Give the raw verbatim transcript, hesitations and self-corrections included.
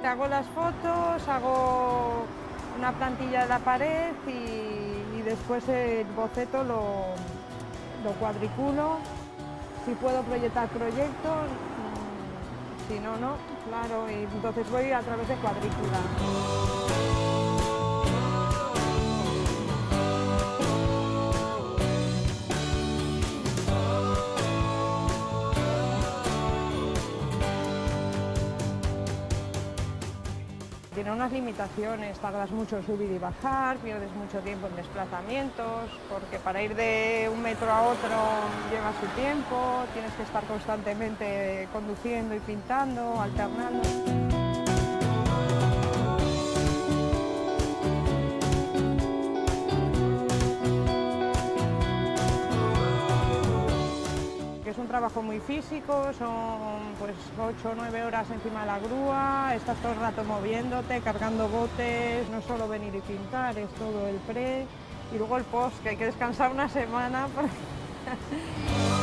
Te hago las fotos, hago una plantilla de la pared y, y después el boceto lo, lo cuadriculo. Si puedo proyectar proyectos, si no, no, claro, y entonces voy a través de cuadrícula. Tiene unas limitaciones, tardas mucho en subir y bajar, pierdes mucho tiempo en desplazamientos, porque para ir de un metro a otro lleva su tiempo, tienes que estar constantemente conduciendo y pintando, alternando. Es un trabajo muy físico, son pues ocho o nueve horas encima de la grúa, estás todo el rato moviéndote, cargando botes, no es solo venir y pintar, es todo el pre y luego el post, que hay que descansar una semana. Porque...